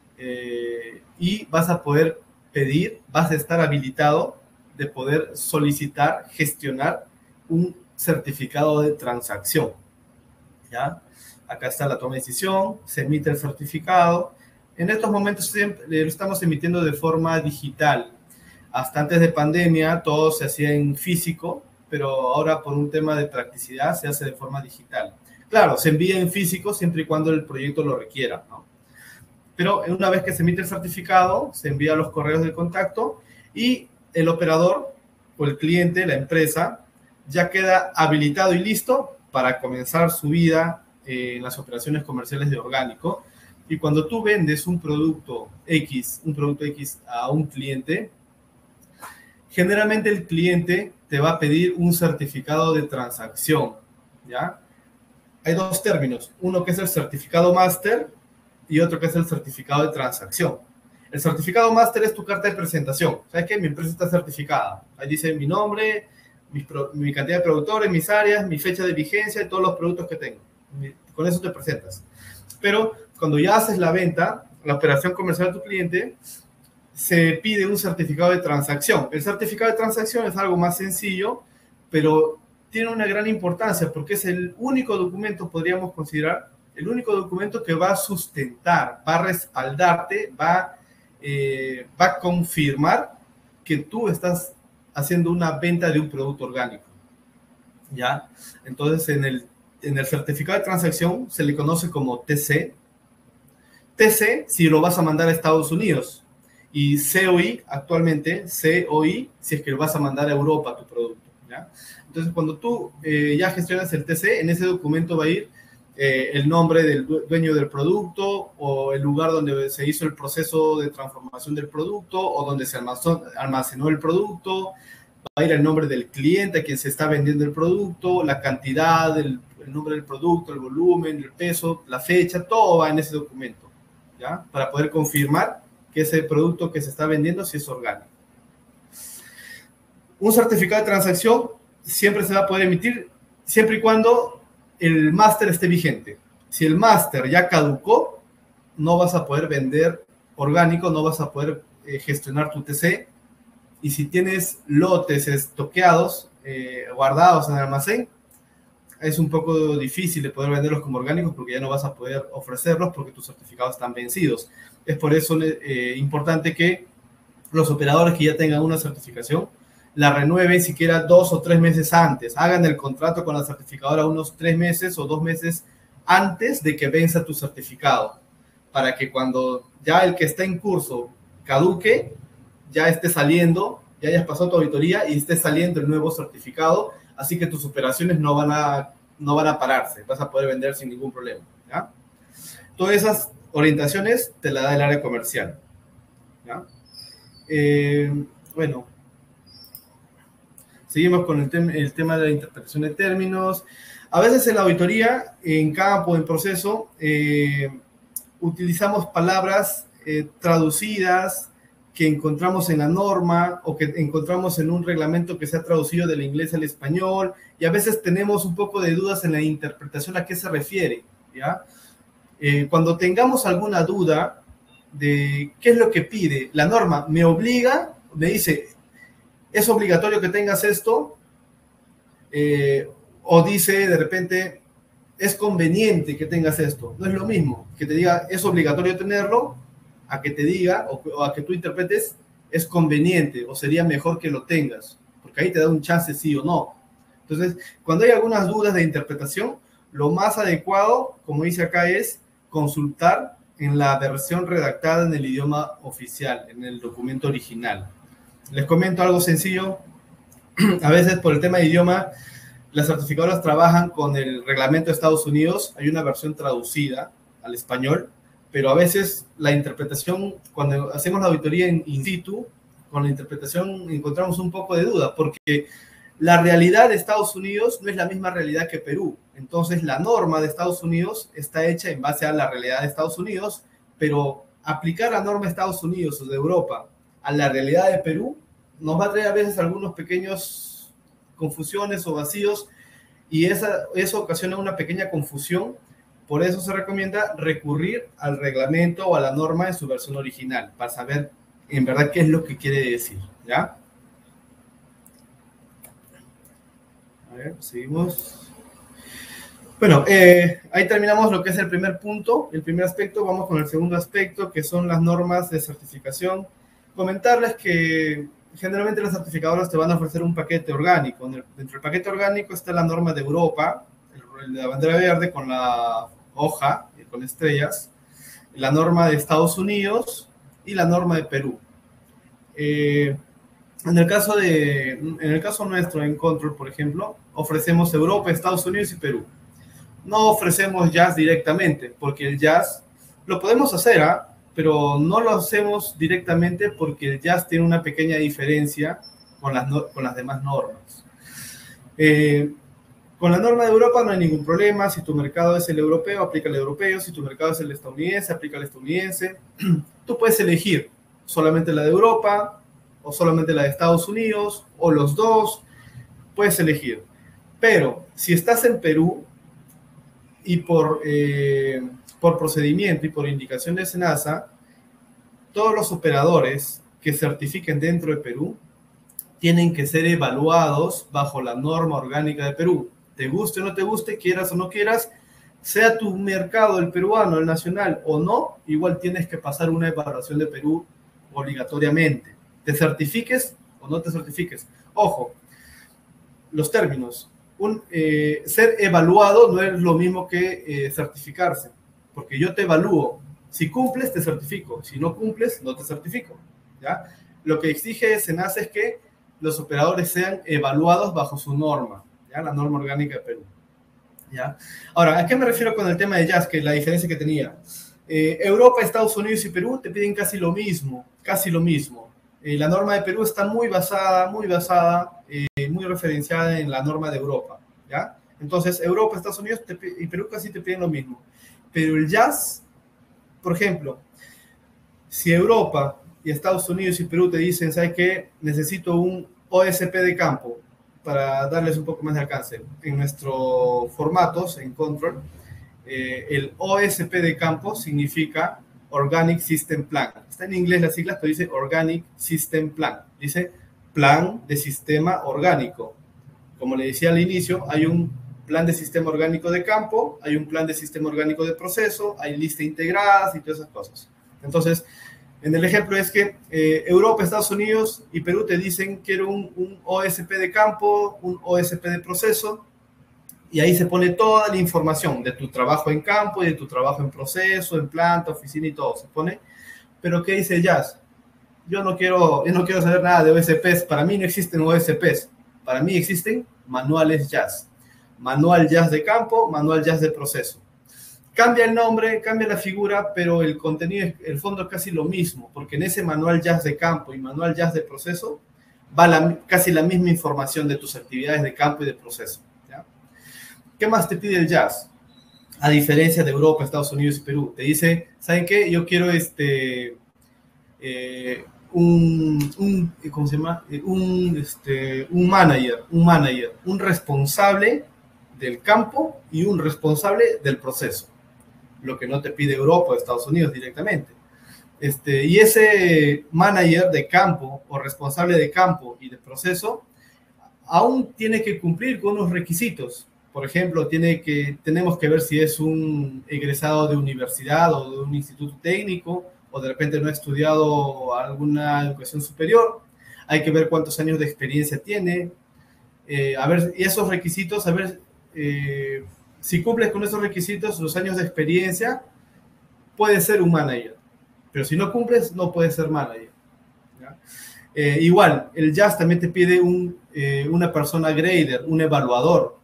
eh, y vas a poder pedir, vas a estar habilitado de poder solicitar, gestionar un certificado de transacción, ¿ya? Acá está la toma de decisión, se emite el certificado. En estos momentos lo estamos emitiendo de forma digital. Hasta antes de pandemia todo se hacía en físico, pero ahora por un tema de practicidad se hace de forma digital. Claro, se envía en físico siempre y cuando el proyecto lo requiera, ¿no? Pero una vez que se emite el certificado, se envía los correos de contacto y el operador o el cliente, la empresa, ya queda habilitado y listo para comenzar su vida eh, en las operaciones comerciales de orgánico. Y cuando tú vendes un producto X, un producto X a un cliente, generalmente el cliente te va a pedir un certificado de transacción, ¿ya? Hay dos términos, uno que es el certificado máster y otro que es el certificado de transacción. El certificado máster es tu carta de presentación. ¿Sabes qué? Mi empresa está certificada. Ahí dice mi nombre, mi, mi cantidad de productores, mis áreas, mi fecha de vigencia y todos los productos que tengo. Con eso te presentas. Pero cuando ya haces la venta, la operación comercial de tu cliente, se pide un certificado de transacción. El certificado de transacción es algo más sencillo, pero tiene una gran importancia porque es el único documento, podríamos considerar, el único documento que va a sustentar, va a respaldarte, va, eh, va a confirmar que tú estás haciendo una venta de un producto orgánico, ¿ya? Entonces, en el, en el certificado de transacción se le conoce como T C. T C si lo vas a mandar a Estados Unidos, y C O I actualmente, C O I si es que lo vas a mandar a Europa tu producto, ¿ya? Entonces, cuando tú eh, ya gestionas el T C, en ese documento va a ir eh, el nombre del dueño del producto o el lugar donde se hizo el proceso de transformación del producto o donde se almacenó, almacenó el producto, va a ir el nombre del cliente a quien se está vendiendo el producto, la cantidad, el, el nombre del producto, el volumen, el peso, la fecha, todo va en ese documento, ¿ya? Para poder confirmar que ese producto que se está vendiendo sí es orgánico. Un certificado de transacción siempre se va a poder emitir siempre y cuando el máster esté vigente. Si el máster ya caducó, no vas a poder vender orgánico, no vas a poder eh, gestionar tu T C. Y si tienes lotes estoqueados, eh, guardados en el almacén, es un poco difícil de poder venderlos como orgánicos porque ya no vas a poder ofrecerlos porque tus certificados están vencidos. Es por eso eh, importante que los operadores que ya tengan una certificación la renueven siquiera dos o tres meses antes. Hagan el contrato con la certificadora unos tres meses o dos meses antes de que venza tu certificado, para que cuando ya el que está en curso caduque, ya esté saliendo, ya hayas pasado tu auditoría y esté saliendo el nuevo certificado, así que tus operaciones no van a, no van a pararse, vas a poder vender sin ningún problema, ¿ya? Todas esas orientaciones te las da el área comercial, ¿ya? Eh, bueno, seguimos con el, tem el tema de la interpretación de términos. A veces en la auditoría, en campo, en proceso, eh, utilizamos palabras eh, traducidas que encontramos en la norma o que encontramos en un reglamento que se ha traducido del inglés al español, y a veces tenemos un poco de dudas en la interpretación a qué se refiere, ¿ya? Eh, cuando tengamos alguna duda de qué es lo que pide la norma, me obliga, me dice, es obligatorio que tengas esto, eh, o dice de repente, es conveniente que tengas esto. No es lo mismo que te diga, es obligatorio tenerlo, a que te diga, o, o a que tú interpretes, es conveniente, o sería mejor que lo tengas, porque ahí te da un chance sí o no. Entonces, cuando hay algunas dudas de interpretación, lo más adecuado, como dice acá, es consultar en la versión redactada en el idioma oficial, en el documento original. Les comento algo sencillo. A veces por el tema de idioma, las certificadoras trabajan con el reglamento de Estados Unidos. Hay una versión traducida al español, pero a veces la interpretación, cuando hacemos la auditoría in, in situ, con la interpretación encontramos un poco de duda, porque la realidad de Estados Unidos no es la misma realidad que Perú. Entonces, la norma de Estados Unidos está hecha en base a la realidad de Estados Unidos, pero aplicar la norma de Estados Unidos o de Europa a la realidad de Perú nos va a traer a veces algunos pequeños confusiones o vacíos, y esa, eso ocasiona una pequeña confusión. Por eso se recomienda recurrir al reglamento o a la norma en su versión original, para saber en verdad qué es lo que quiere decir, ¿ya? A ver, seguimos. Bueno, eh, ahí terminamos lo que es el primer punto, el primer aspecto. Vamos con el segundo aspecto, que son las normas de certificación. Comentarles que generalmente las certificadoras te van a ofrecer un paquete orgánico. Dentro del paquete orgánico está la norma de Europa, el de la bandera verde con la hoja, con estrellas, la norma de Estados Unidos y la norma de Perú. Eh, en, el caso de, en el caso nuestro, en Control, por ejemplo, ofrecemos Europa, Estados Unidos y Perú. No ofrecemos jazz directamente, porque el jazz lo podemos hacer, ¿eh? Pero no lo hacemos directamente porque el jazz tiene una pequeña diferencia con las, no, con las demás normas. Eh, con la norma de Europa no hay ningún problema. Si tu mercado es el europeo, aplica el europeo. Si tu mercado es el estadounidense, aplica el estadounidense. Tú puedes elegir solamente la de Europa o solamente la de Estados Unidos o los dos. Puedes elegir. Pero si estás en Perú y por... Eh, por procedimiento y por indicación de SENASA, todos los operadores que certifiquen dentro de Perú tienen que ser evaluados bajo la norma orgánica de Perú. Te guste o no te guste, quieras o no quieras, sea tu mercado el peruano, el nacional o no, igual tienes que pasar una evaluación de Perú obligatoriamente. Te certifiques o no te certifiques. Ojo, los términos. Un, eh, ser evaluado no es lo mismo que eh, certificarse, porque yo te evalúo. Si cumples, te certifico. Si no cumples, no te certifico. ¿Ya? Lo que exige SENASA es que los operadores sean evaluados bajo su norma, ¿ya? La norma orgánica de Perú. ¿Ya? Ahora, ¿a qué me refiero con el tema de jazz? Que la diferencia que tenía. Eh, Europa, Estados Unidos y Perú te piden casi lo mismo, casi lo mismo. Eh, la norma de Perú está muy basada, muy basada, eh, muy referenciada en la norma de Europa, ¿ya? Entonces, Europa, Estados Unidos te, y Perú casi te piden lo mismo. Pero el jazz, por ejemplo, si Europa y Estados Unidos y Perú te dicen, ¿sabes qué? Necesito un O S P de campo para darles un poco más de alcance. En nuestros formatos, en Control, eh, el O S P de campo significa Organic System Plan. Está en inglés las siglas, pero dice Organic System Plan. Dice plan de sistema orgánico. Como le decía al inicio, hay un plan de sistema orgánico de campo, hay un plan de sistema orgánico de proceso, hay listas integradas y todas esas cosas. Entonces, en el ejemplo es que eh, Europa, Estados Unidos y Perú te dicen quiero un, un O S P de campo, un O S P de proceso, y ahí se pone toda la información de tu trabajo en campo y de tu trabajo en proceso, en planta, oficina y todo. Se pone, pero ¿qué dice Jazz? Yo no quiero, yo no quiero saber nada de O S Ps. Para mí no existen O S Ps. Para mí existen manuales Jazz. Manual Jazz de campo, manual Jazz de proceso. Cambia el nombre, cambia la figura, pero el contenido, el fondo es casi lo mismo, porque en ese manual Jazz de campo y manual Jazz de proceso va la, casi la misma información de tus actividades de campo y de proceso. ¿Ya? ¿Qué más te pide el Jazz? A diferencia de Europa, Estados Unidos y Perú, te dice, ¿saben qué? Yo quiero este, eh, un, un, ¿cómo se llama? Un, este, un manager, un manager, un responsable del campo y un responsable del proceso. Lo que no te pide Europa o Estados Unidos directamente. Este, y ese manager de campo o responsable de campo y de proceso aún tiene que cumplir con unos requisitos. Por ejemplo, tiene que, tenemos que ver si es un egresado de universidad o de un instituto técnico o de repente no ha estudiado alguna educación superior. Hay que ver cuántos años de experiencia tiene. Eh, a ver, y esos requisitos, a ver... Eh, si cumples con esos requisitos, los años de experiencia, puedes ser un manager. Pero si no cumples, no puedes ser manager. ¿Ya? Eh, igual, el Jazz también te pide un, eh, una persona grader, un evaluador.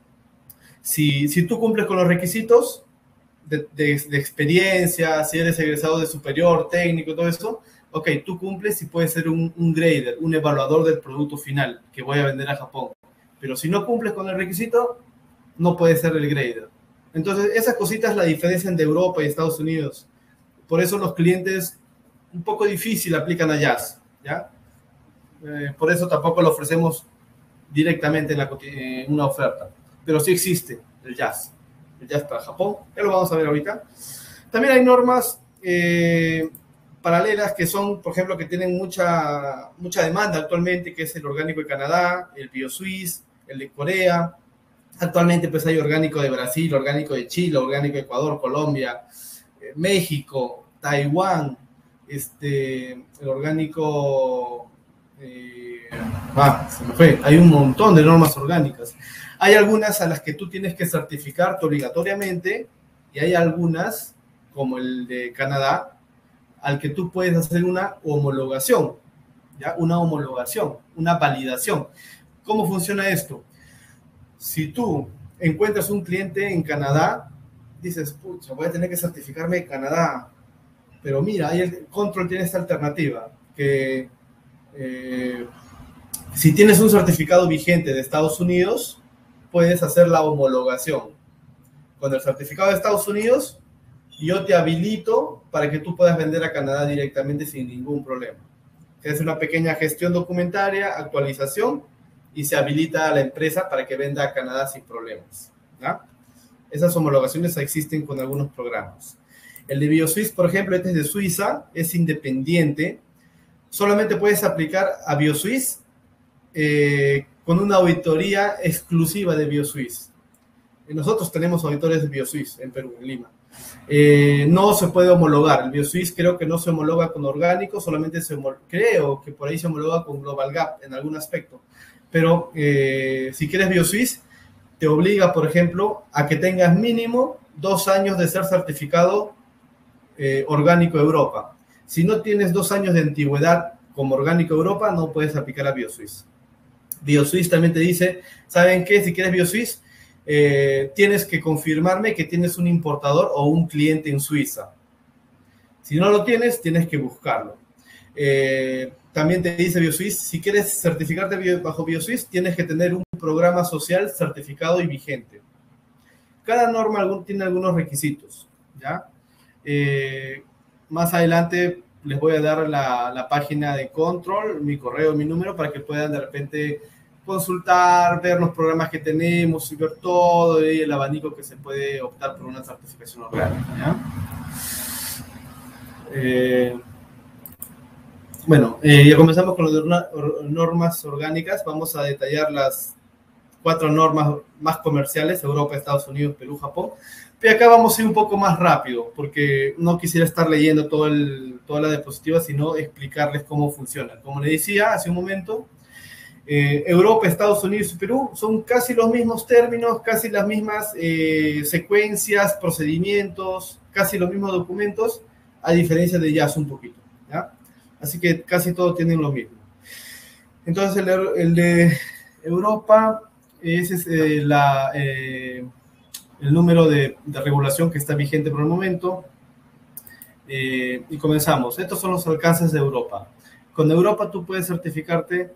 Si, si tú cumples con los requisitos de, de, de experiencia, si eres egresado de superior, técnico, todo eso, ok, tú cumples y puedes ser un, un grader, un evaluador del producto final que voy a vender a Japón. Pero si no cumples con el requisito, no puede ser el grader. Entonces, esas cositas la diferencian de Europa y Estados Unidos. Por eso los clientes un poco difícil aplican a Jazz, ¿ya? Eh, por eso tampoco lo ofrecemos directamente en, la, en una oferta. Pero sí existe el Jazz. El Jazz para Japón, ya lo vamos a ver ahorita. También hay normas eh, paralelas que son, por ejemplo, que tienen mucha, mucha demanda actualmente, que es el orgánico de Canadá, el BioSuisse, el de Corea. Actualmente pues hay orgánico de Brasil, orgánico de Chile, orgánico de Ecuador, Colombia, eh, México, Taiwán, este, el orgánico... Eh, ah, se me fue. Hay un montón de normas orgánicas. Hay algunas a las que tú tienes que certificarte obligatoriamente y hay algunas, como el de Canadá, al que tú puedes hacer una homologación, ¿ya? Una homologación, una validación. ¿Cómo funciona esto? Si tú encuentras un cliente en Canadá, dices, pucha, voy a tener que certificarme en Canadá. Pero mira, ahí el Control tiene esta alternativa, que eh, si tienes un certificado vigente de Estados Unidos, puedes hacer la homologación. Con el certificado de Estados Unidos, yo te habilito para que tú puedas vender a Canadá directamente sin ningún problema. Es una pequeña gestión documentaria, actualización, y se habilita a la empresa para que venda a Canadá sin problemas, ¿no? Esas homologaciones existen con algunos programas. El de BioSuisse, por ejemplo, este es de Suiza, es independiente, solamente puedes aplicar a BioSuisse eh, con una auditoría exclusiva de BioSuisse. Nosotros tenemos auditores de BioSuisse en Perú, en Lima. Eh, no se puede homologar. El BioSuisse creo que no se homologa con orgánico, solamente se homologa, creo que por ahí se homologa con Global Gap en algún aspecto. Pero eh, si quieres BioSuisse, te obliga, por ejemplo, a que tengas mínimo dos años de ser certificado eh, Orgánico Europa. Si no tienes dos años de antigüedad como Orgánico Europa, no puedes aplicar a BioSuisse. BioSuisse también te dice, ¿saben qué? Si quieres BioSuisse, eh, tienes que confirmarme que tienes un importador o un cliente en Suiza. Si no lo tienes, tienes que buscarlo. Eh, también te dice BioSuisse, si quieres certificarte bajo BioSuisse, tienes que tener un programa social certificado y vigente. Cada norma algún, tiene algunos requisitos, ¿ya? Eh, más adelante les voy a dar la, la página de control, mi correo, mi número, para que puedan de repente consultar, ver los programas que tenemos y ver todo y el abanico que se puede optar por una certificación orgánica, ¿ya? Eh, bueno, eh, ya comenzamos con las normas orgánicas. Vamos a detallar las cuatro normas más comerciales: Europa, Estados Unidos, Perú, Japón. Pero acá vamos a ir un poco más rápido, porque no quisiera estar leyendo todo el, toda la diapositiva, sino explicarles cómo funciona. Como les decía hace un momento, eh, Europa, Estados Unidos y Perú son casi los mismos términos, casi las mismas eh, secuencias, procedimientos, casi los mismos documentos, a diferencia de jazz un poquito, ¿ya? Así que casi todos tienen lo mismo. Entonces, el, el de Europa, ese es eh, la... Eh, el número de, de regulación que está vigente por el momento. Eh, y comenzamos. Estos son los alcances de Europa. Con Europa tú puedes certificarte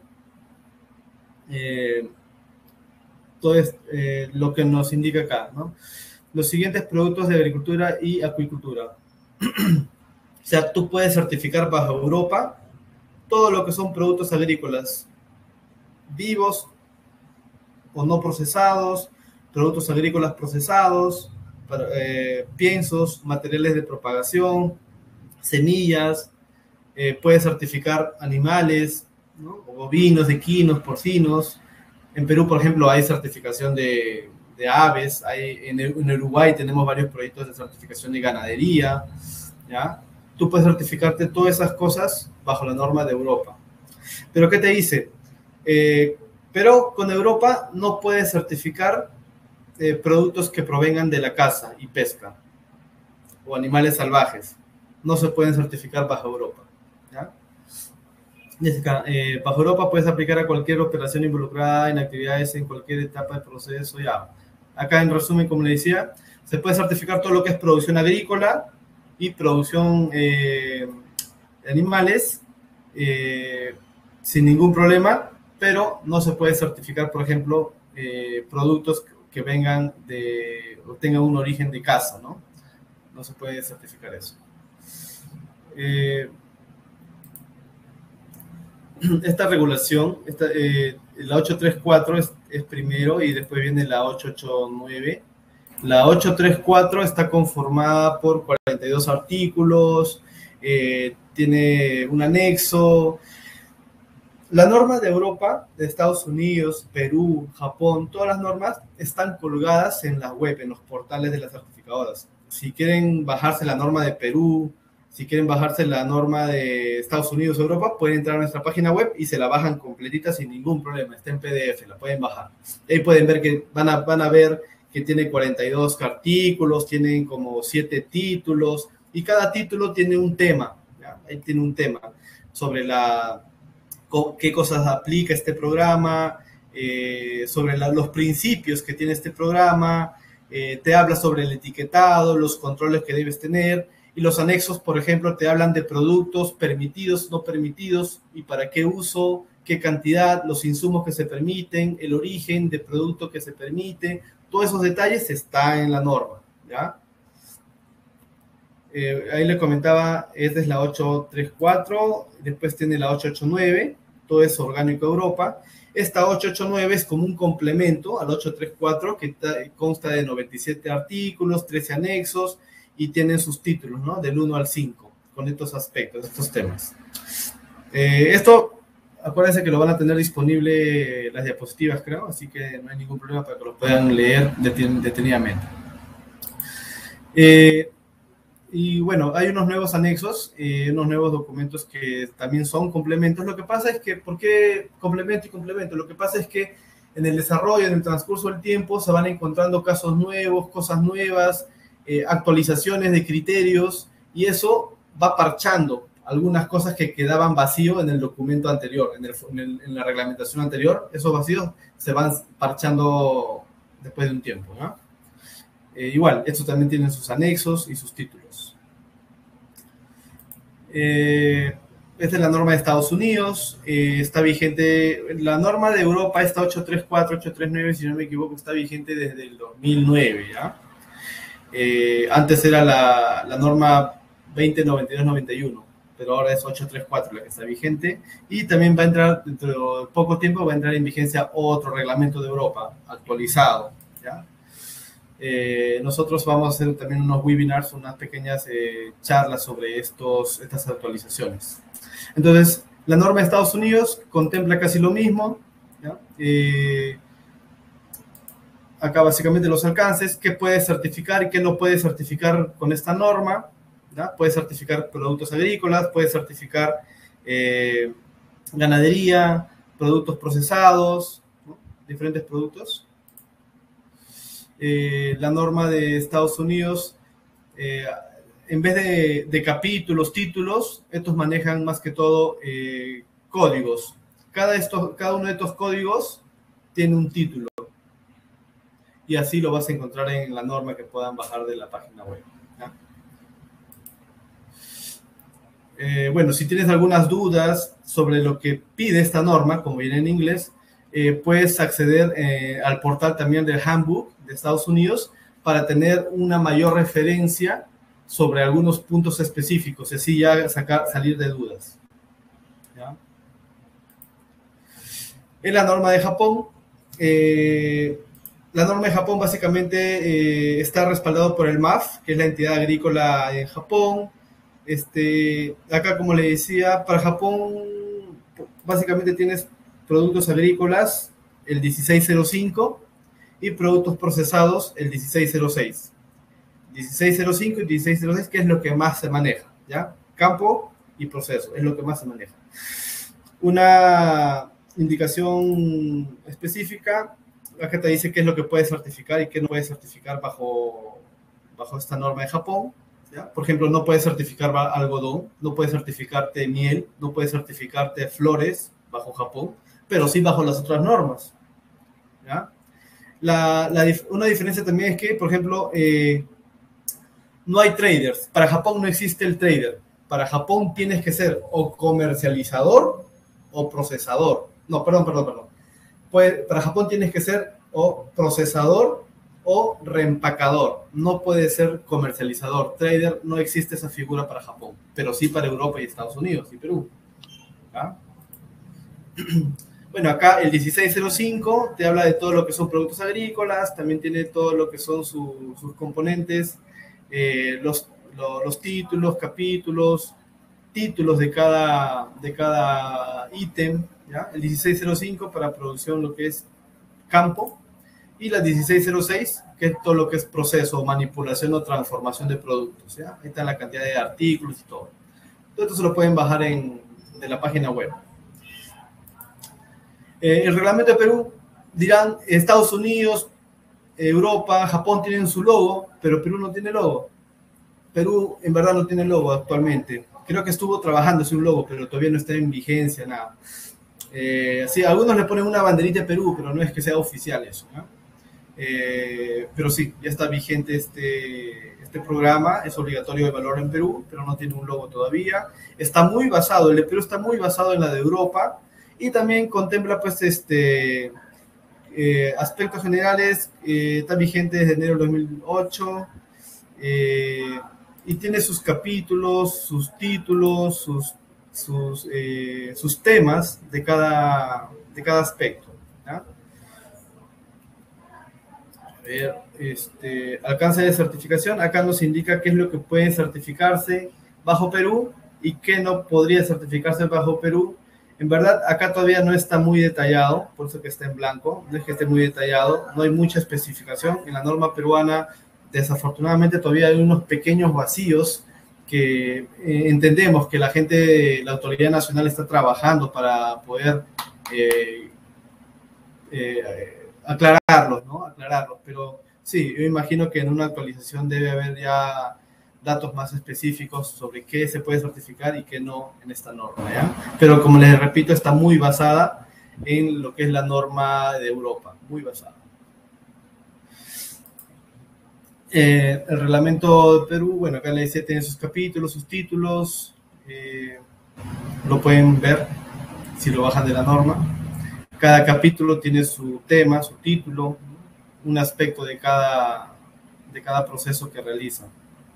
eh, todo es, eh, lo que nos indica acá, ¿no? Los siguientes productos de agricultura y acuicultura. O sea, tú puedes certificar bajo Europa todo lo que son productos agrícolas vivos o no procesados, productos agrícolas procesados, para, eh, piensos, materiales de propagación, semillas, eh, puedes certificar animales, ¿no? Bovinos, equinos, porcinos. En Perú, por ejemplo, hay certificación de, de aves, hay, en, en Uruguay tenemos varios proyectos de certificación de ganadería, ¿ya? Tú puedes certificarte todas esas cosas bajo la norma de Europa. ¿Pero qué te dice? Eh, pero con Europa no puedes certificar Eh, productos que provengan de la caza y pesca o animales salvajes. No se pueden certificar bajo Europa, ¿ya? Jessica, eh, bajo Europa puedes aplicar a cualquier operación involucrada en actividades en cualquier etapa del proceso, ya. Acá en resumen, como le decía, se puede certificar todo lo que es producción agrícola y producción eh, de animales eh, sin ningún problema, pero no se puede certificar, por ejemplo, eh, productos que vengan de, o tengan un origen de caza, ¿no? No se puede certificar eso. Eh, esta regulación, esta, eh, la ocho treinta y cuatro es, es primero y después viene la ocho ochenta y nueve. La ocho treinta y cuatro está conformada por cuarenta y dos artículos, eh, tiene un anexo. La norma de Europa, de Estados Unidos, Perú, Japón, todas las normas están colgadas en la web, en los portales de las certificadoras. Si quieren bajarse la norma de Perú, si quieren bajarse la norma de Estados Unidos o Europa, pueden entrar a nuestra página web y se la bajan completita sin ningún problema. Está en P D F, la pueden bajar. Ahí pueden ver que van a, van a ver que tiene cuarenta y dos artículos, tienen como siete títulos, y cada título tiene un tema, ¿ya? Ahí tiene un tema sobre la... qué cosas aplica este programa, eh, sobre la, los principios que tiene este programa, eh, te habla sobre el etiquetado, los controles que debes tener, y los anexos, por ejemplo, te hablan de productos permitidos, no permitidos, y para qué uso, qué cantidad, los insumos que se permiten, el origen de producto que se permite, todos esos detalles están en la norma, ¿ya? Eh, ahí le comentaba, esta es la ocho treinta y cuatro, después tiene la ocho ochenta y nueve, todo es orgánico Europa. Esta ocho ochenta y nueve es como un complemento al ocho treinta y cuatro, que consta de noventa y siete artículos, trece anexos, y tienen sus títulos, ¿no? Del uno al cinco, con estos aspectos, estos temas. Eh, esto, acuérdense que lo van a tener disponible las diapositivas, creo, así que no hay ningún problema para que lo puedan leer deten detenidamente. Eh, y bueno, hay unos nuevos anexos, eh, unos nuevos documentos que también son complementos. Lo que pasa es que, ¿por qué complemento y complemento? Lo que pasa es que en el desarrollo, en el transcurso del tiempo, se van encontrando casos nuevos, cosas nuevas, eh, actualizaciones de criterios, y eso va parchando algunas cosas que quedaban vacío en el documento anterior, en, el, en, el, en la reglamentación anterior. Esos vacíos se van parchando después de un tiempo, ¿no? Eh, igual, estos también tienen sus anexos y sus títulos. Eh, esta es la norma de Estados Unidos, eh, está vigente, la norma de Europa, esta ocho tres cuatro, ocho tres nueve, si no me equivoco, está vigente desde el dos mil nueve, ¿ya? Eh, antes era la, la norma veinte noventa y dos noventa y uno, pero ahora es ocho tres cuatro la que está vigente, y también va a entrar, dentro de poco tiempo, va a entrar en vigencia otro reglamento de Europa actualizado, ¿ya? Eh, nosotros vamos a hacer también unos webinars, unas pequeñas eh, charlas sobre estos, estas actualizaciones. Entonces, la norma de Estados Unidos contempla casi lo mismo, ¿ya? Eh, acá básicamente los alcances, qué puede certificar y qué no puede certificar con esta norma, ¿ya? Puede certificar productos agrícolas, puede certificar eh, ganadería, productos procesados, ¿no? Diferentes productos. Eh, la norma de Estados Unidos, eh, en vez de, de capítulos, títulos, estos manejan más que todo eh, códigos. Cada, estos, cada uno de estos códigos tiene un título. Y así lo vas a encontrar en la norma que puedan bajar de la página web, ¿ya? Eh, bueno, si tienes algunas dudas sobre lo que pide esta norma, como viene en inglés, eh, puedes acceder eh, al portal también del Handbook de Estados Unidos para tener una mayor referencia sobre algunos puntos específicos y así ya sacar, salir de dudas, ¿ya? En la norma de Japón, eh, la norma de Japón básicamente eh, está respaldado por el M A F, que es la entidad agrícola en Japón. Este, acá, como le decía, para Japón básicamente tienes productos agrícolas, el dieciséis cero cinco, y productos procesados, el dieciséis cero seis. dieciséis cero cinco y dieciséis cero seis, que es lo que más se maneja, ¿ya? Campo y proceso, es lo que más se maneja. Una indicación específica, acá te dice qué es lo que puedes certificar y qué no puedes certificar bajo, bajo esta norma de Japón, ¿ya? Por ejemplo, no puedes certificar algodón, no puedes certificarte miel, no puedes certificarte flores bajo Japón, pero sí bajo las otras normas, ¿ya? La, la, una diferencia también es que, por ejemplo, eh, no hay traders. Para Japón no existe el trader. Para Japón tienes que ser o comercializador o procesador. No, perdón, perdón, perdón. Pues, para Japón tienes que ser o procesador o reempacador. No puede ser comercializador. Trader, no existe esa figura para Japón, pero sí para Europa y Estados Unidos y Perú, ¿ah? Bueno, acá el dieciséis cero cinco te habla de todo lo que son productos agrícolas, también tiene todo lo que son su, sus componentes, eh, los, los, los títulos, capítulos, títulos de cada, de cada ítem, ¿ya? El dieciséis cero cinco para producción, lo que es campo, y la dieciséis cero seis, que es todo lo que es proceso, manipulación o transformación de productos, ¿ya? Ahí está la cantidad de artículos y todo. Todo esto se lo pueden bajar en, de la página web. Eh, el reglamento de Perú, dirán, Estados Unidos, Europa, Japón tienen su logo, pero Perú no tiene logo. Perú en verdad no tiene logo actualmente. Creo que estuvo trabajando en un logo, pero todavía no está en vigencia, nada. Eh, sí, algunos le ponen una banderita de Perú, pero no es que sea oficial eso, ¿no? Eh, pero sí, ya está vigente este, este programa, es obligatorio de valor en Perú, pero no tiene un logo todavía. Está muy basado, el de Perú está muy basado en la de Europa, y también contempla pues este eh, aspectos generales, eh, está vigente desde enero del dos mil ocho, eh, y tiene sus capítulos, sus títulos, sus, sus, eh, sus temas de cada, de cada aspecto, ¿ya? A ver, este, alcance de certificación, acá nos indica qué es lo que puede certificarse bajo Perú y qué no podría certificarse bajo Perú. En verdad, acá todavía no está muy detallado, por eso que está en blanco, no es que esté muy detallado, no hay mucha especificación. En la norma peruana, desafortunadamente, todavía hay unos pequeños vacíos que eh, entendemos que la gente, la autoridad nacional está trabajando para poder eh, eh, aclararlos, ¿no? Aclararlos, pero sí, yo imagino que en una actualización debe haber ya datos más específicos sobre qué se puede certificar y qué no en esta norma, ¿ya? Pero como les repito, está muy basada en lo que es la norma de Europa, muy basada. Eh, el reglamento de Perú, bueno, acá le decía, tiene sus capítulos, sus títulos, eh, lo pueden ver si lo bajan de la norma. Cada capítulo tiene su tema, su título, un aspecto de cada, de cada proceso que realizan.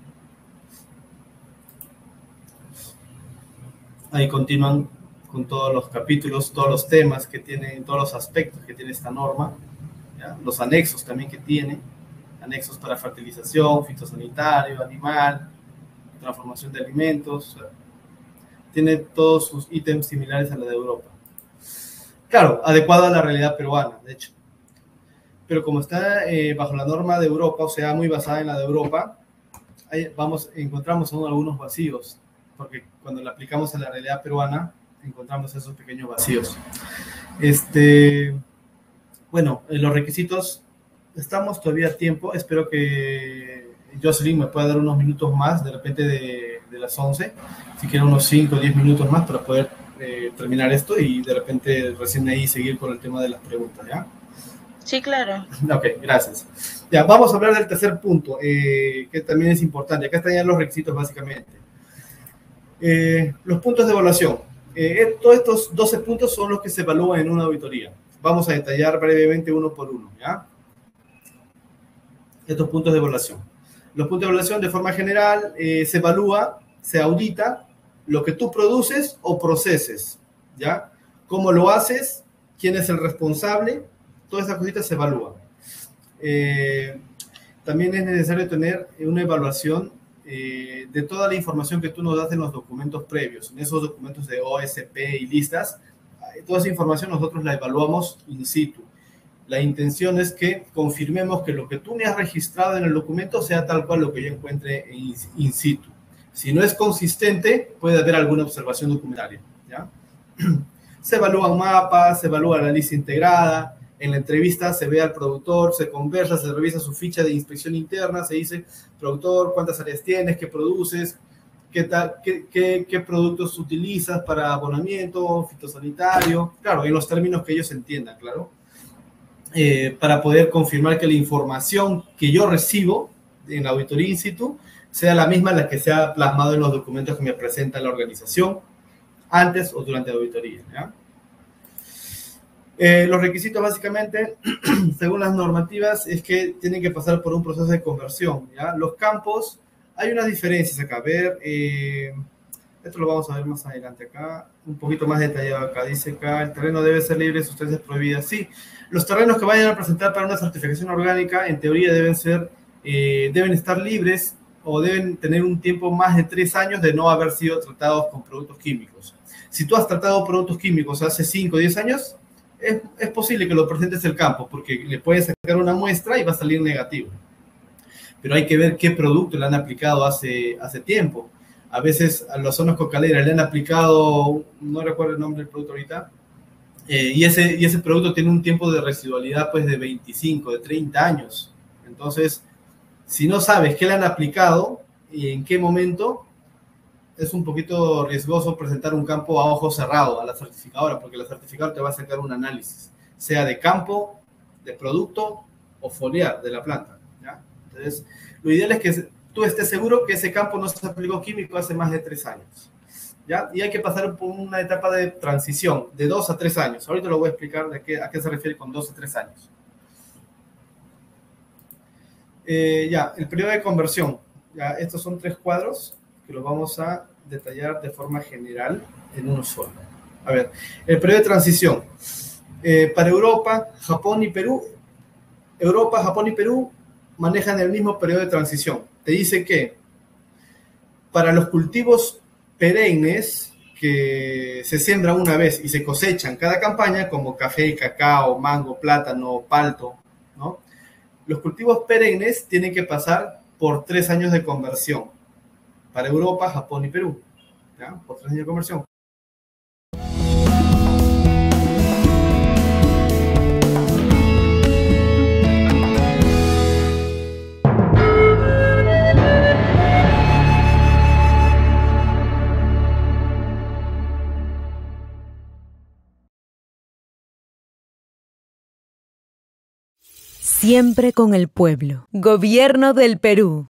Ahí continúan con todos los capítulos, todos los temas que tienen, todos los aspectos que tiene esta norma, ¿ya? Los anexos también que tiene, anexos para fertilización, fitosanitario, animal, transformación de alimentos, tiene todos sus ítems similares a la de Europa. Claro, adecuado a la realidad peruana, de hecho. Pero como está eh, bajo la norma de Europa, o sea, muy basada en la de Europa, ahí vamos, encontramos aún algunos vacíos, porque cuando la aplicamos a la realidad peruana, encontramos esos pequeños vacíos. Este, bueno, en los requisitos, estamos todavía a tiempo, espero que Jocelyn me pueda dar unos minutos más, de repente de, de las once, si quiere unos cinco o diez minutos más para poder eh, terminar esto y de repente recién ahí seguir con el tema de las preguntas, ¿ya? Sí, claro. Ok, gracias. Ya, vamos a hablar del tercer punto, eh, que también es importante. Acá están ya los requisitos básicamente. Eh, los puntos de evaluación. Eh, todos estos doce puntos son los que se evalúan en una auditoría. Vamos a detallar brevemente uno por uno, ¿ya? Estos puntos de evaluación. Los puntos de evaluación, de forma general, eh, se evalúa, se audita lo que tú produces o proceses, ¿ya? ¿Cómo lo haces? ¿Quién es el responsable? Todas esas cositas se evalúan. Eh, también es necesario tener una evaluación eh, de toda la información que tú nos das en los documentos previos, en esos documentos de O S P y listas. Toda esa información nosotros la evaluamos in situ. La intención es que confirmemos que lo que tú me has registrado en el documento sea tal cual lo que yo encuentre in, in situ. Si no es consistente, puede haber alguna observación documentaria, ¿ya? Se evalúan mapas, se evalúa la lista integrada. En la entrevista se ve al productor, se conversa, se revisa su ficha de inspección interna, se dice, productor, ¿cuántas áreas tienes? ¿Qué produces? ¿Qué, tal, qué, qué, qué productos utilizas para abonamiento, fitosanitario? Claro, en los términos que ellos entiendan, claro. Eh, para poder confirmar que la información que yo recibo en la auditoría in situ sea la misma la que se ha plasmado en los documentos que me presenta la organización antes o durante la auditoría, ¿ya? Eh, los requisitos básicamente, según las normativas, es que tienen que pasar por un proceso de conversión, ¿ya? Los campos, hay unas diferencias acá. A ver, eh, esto lo vamos a ver más adelante acá, un poquito más detallado acá. Dice acá, el terreno debe ser libre de sustancias prohibidas. Sí, los terrenos que vayan a presentar para una certificación orgánica, en teoría deben ser, eh, deben estar libres o deben tener un tiempo más de tres años de no haber sido tratados con productos químicos. Si tú has tratado productos químicos hace cinco o diez años, Es, es posible que lo presentes el campo, porque le puedes sacar una muestra y va a salir negativo. Pero hay que ver qué producto le han aplicado hace, hace tiempo. A veces a las zonas cocaleras le han aplicado, no recuerdo el nombre del producto ahorita, eh, y, ese, y ese producto tiene un tiempo de residualidad pues de veinticinco, de treinta años. Entonces, si no sabes qué le han aplicado y en qué momento, es un poquito riesgoso presentar un campo a ojo cerrado a la certificadora, porque la certificadora te va a sacar un análisis, sea de campo, de producto o foliar de la planta, ¿ya? Entonces, lo ideal es que tú estés seguro que ese campo no se aplicó químico hace más de tres años, ¿ya? Y hay que pasar por una etapa de transición de dos a tres años. Ahorita lo voy a explicar de qué, a qué se refiere con dos a tres años. Eh, ya, el periodo de conversión. Ya, estos son tres cuadros que lo vamos a detallar de forma general en uno solo. A ver, el periodo de transición. Eh, para Europa, Japón y Perú, Europa, Japón y Perú manejan el mismo periodo de transición. Te dice que para los cultivos perennes que se siembran una vez y se cosechan cada campaña, como café, cacao, mango, plátano, palto, ¿no? Los cultivos perennes tienen que pasar por tres años de conversión para Europa, Japón y Perú, ¿ya? Por tres años de conversión. Siempre con el pueblo. Gobierno del Perú.